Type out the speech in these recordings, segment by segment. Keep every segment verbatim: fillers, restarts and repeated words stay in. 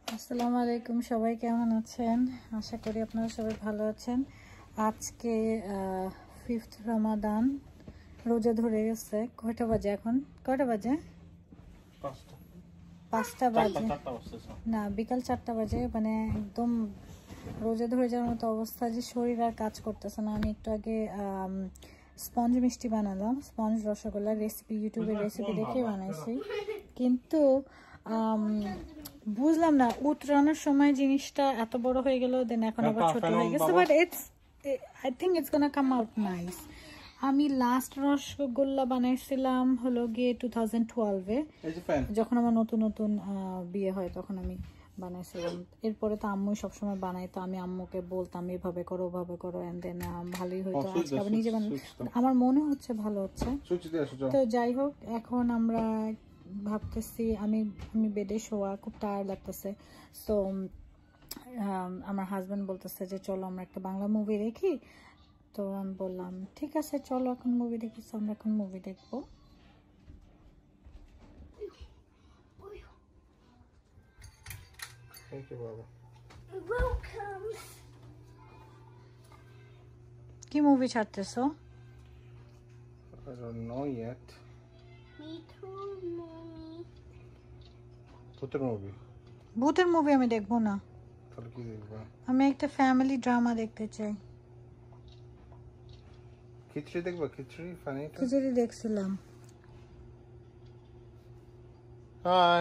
আসসালামু আলাইকুম, সবাই কেমন আছেন? আশা করি আপনারা সবাই ভালো আছেন। আজকে ফিফথ রমাদান, রোজা ধরে গেছে। কয়টা বাজে এখন? কয়টা বাজে? পাঁচটা বাজে না, বিকাল চারটা বাজে। মানে একদম রোজা ধরে যাওয়ার মতো অবস্থা যে শরীর আর কাজ করতেছে না। আমি একটু আগে স্পঞ্জ মিষ্টি বানালাম, স্পঞ্জ রসগোল্লা রেসিপি, ইউটিউবের রেসিপি দেখে বানাইছি। কিন্তু বুঝলাম না উতরানোর সময় জিনিসটা এত বড় হয়ে গেল, দেন এখন আবার ছোট হয়ে গেছে। But it's I think it's gonna come out nice. আমি লাস্ট রসগোল্লা বানাইছিলাম হলো গিয়ে টু থাউজেন্ড টুয়েলভে, যখন আমার নতুন নতুন বিয়ে হয় তখন আমি বানাইছিলাম। এরপরে তো আম্মুই সবসময় বানাই, তো আমি আম্মুকে বলতাম এভাবে করো ওভাবে করো, এন্ড দেন ভালোই হইতো। আজকে আবার নিজে বানাই, আমার মনে হচ্ছে ভালো হচ্ছে। তো যাই হোক, এখন আমরা ভাবতেছি, আমি আমি বেডে শোয়া, খুব টায়ার্ড লাগতেছে। সো আমার হাজব্যান্ড বলতেছে যে চলো আমরা একটা বাংলা মুভি দেখি। তো আমি বললাম ঠিক আছে চলো এখন মুভি দেখি। আমরা এখন মুভি দেখবো। Thank you, Baba. Welcome. কি মুভি ছাড়তেছো? I don't know yet. Me too, mommy. ভূতের মুভি? ভূতের মুভি আমি দেখবো না। তাহলে কি দেখবা? আমি একটা ফ্যামিলি ড্রামা দেখতে চাই। খিচড়ি দেখবা? খিচড়ি ফানি? খিচড়ি দেখছিলাম। হাই।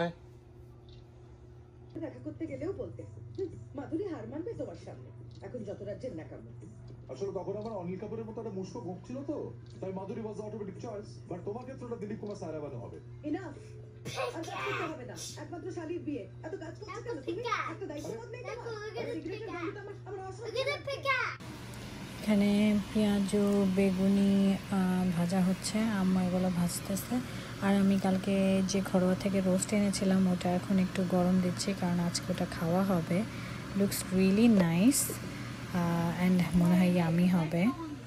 দেখা করতে গেলেও বলতে মাধুরী হার মানবে তোমার সামনে, এখন যত রাজ্যের নাকামি। আসলে তখন আমার অনিল কাপুরের মতো একটা মুস্কো ঘুম ছিল, তো তাই Madhuri was automatic choice. But তোমার ক্ষেত্রে দিলীপ কুমার সায়রাবাদে হবে। এনাফ, আর কাজ করতে হবে না, একমাত্র শালীর বিয়ে, এত কাজ করতে কেন তুমি? একটা দায়িত্ববোধ নেই তোমার? সিগারেটের গন্ধটা আমার আমার অসহ্য। এখানে পেঁয়াজু বেগুনি ভাজা হচ্ছে, আম্মা এগুলো ভাজতেছে। আর আমি কালকে যে ঘরোয়া থেকে রোস্ট এনেছিলাম ওটা এখন একটু গরম দিচ্ছি, কারণ আজকে ওটা খাওয়া হবে। লুকস রিয়েলি নাইস অ্যান্ড মনে হয় ইয়ামি হবে।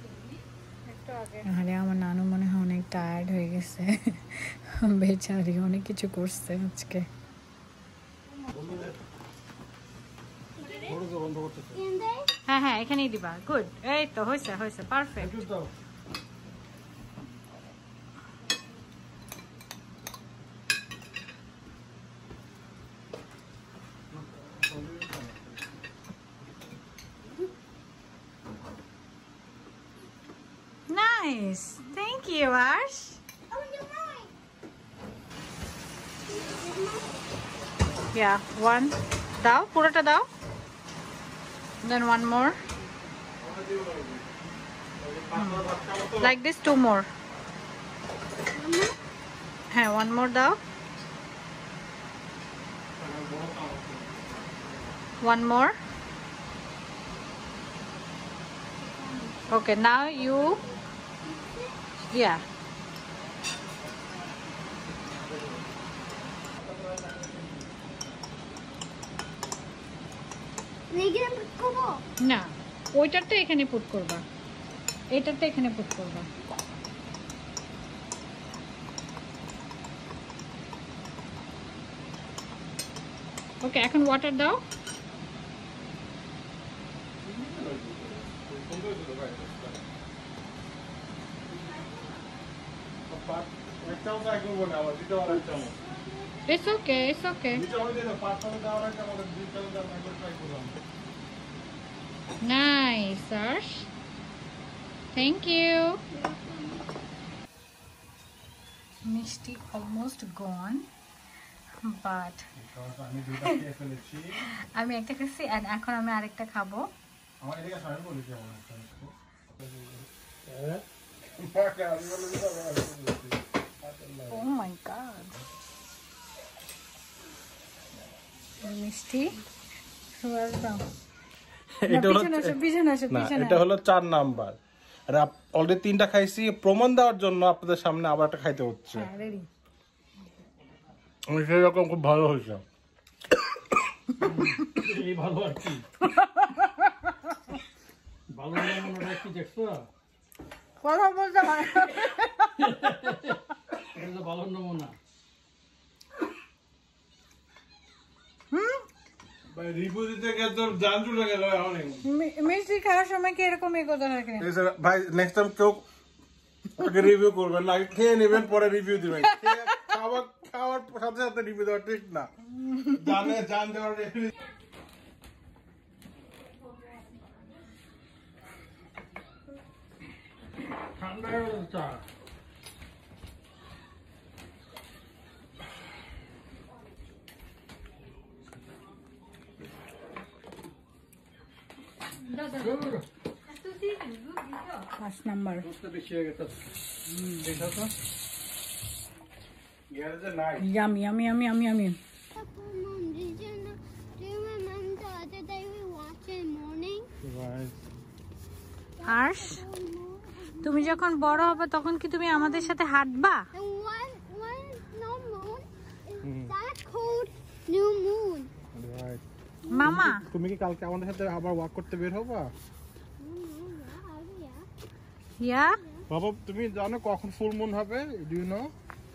আরে আমার নানু মনে হয় অনেক টায়ার্ড হয়ে গেছে, বেচারি অনেক কিছু করছে আজকে। হ্যাঁ হ্যাঁ এখানেই দিবা। গুড, এই তো হয়েছে হয়েছে perfect. Nice, thank you, Ash. Yeah, one. দাও, পুরোটা দাও। Then one more. Hmm. Like this, two more. Hey, one more dao. One more. Okay, now you. Yeah. না, ওইটারটা এখানে পুট করবা, এইটারটা এখানে পুট করবা। ওকে, এখন ওয়াটার দাও। It's okay, it's okay. Nice, Ash. Thank you. Mishti almost gone, but আমি একটা খেয়েছি and এখন আমি আরেকটা খাবো। আমার এদিকে সবাই বলেছে আমার একটা Oh my god. মিষ্টি এটা হলো চার নাম্বার। অলরেডি তিনটা খাইছি, প্রমাণ দেওয়ার জন্য আপনাদের সামনে আবার একটা খাইতে হচ্ছে। সেরকম খুব ভালো হয়েছে। ভালো আর কি ভালো কি দেখছো? কথা বলতে ভালো নমুনা। হুম ভাই রিভিউ দিতে গিয়ে তো জান চলে গেল অনেক। মিষ্টি খাওয়ার সময় কি এরকম এগোতে থাকে? ভাই নেক্সট টাইম কেউ আগে রিভিউ করবেন না, খেয়ে নেবেন পরে রিভিউ দিবেন। খাবার খাওয়ার সাথে সাথে রিভিউ দেওয়া ঠিক না, জানে জান দেওয়ার রিভিউ। ঠান্ডা হয়ে গেছে চা। পাঁচ number yum yum yum yum yum Mom, did you know? Do you remember the other day we watched in morning? Arsh, তুমি যখন বড় হবে তখন কি তুমি আমাদের সাথে হাঁটবা? And one, one no moon is that called new moon? মামা তুমি কি কালকে আমাদের সাথে আবার ওয়াক করতে বের হবা? ইয়া বাবা তুমি জানো কখন ফুল মুন হবে? Do you know?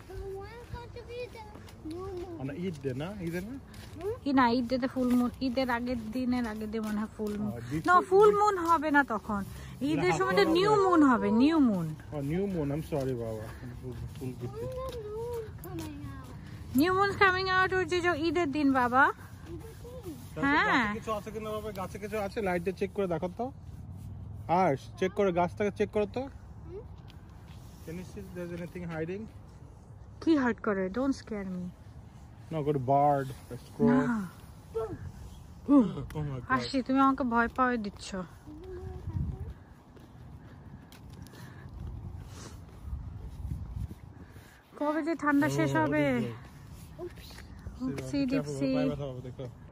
মানে ঈদ দে না, ঈদে না কি না, ঈদের ফুল মুন, ঈদের আগের দিনের আগের দিন মনে হয় ফুল মুন। না ফুল মুন হবে না তখন, ঈদের সময় তো নিউ মুন হবে, নিউ মুন। ও new moon, I am sorry বাবা, ফুল দিতে। নিউ মুন কামিং আউট হচ্ছে যে ঈদের দিন বাবা। হ্যাঁ কিছু আছে কিনা বাবা, গাছে কিছু আছে? লাইট দিয়ে চেক করে দেখো তো। আর চেক করে গাছটাকে চেক করো তো। Can you see if there's anything hiding? কি হার্ট করে? Don't scare me. No, got a bird, a squirrel. না Oh my god. আসি, তুমি আমাকে ভয় পাওয়াই দিচ্ছ। কবে যে ঠান্ডা শেষ হবে? See, উপসি careful, ডিপসি। পায়ে ব্যথা হবে, দেখো।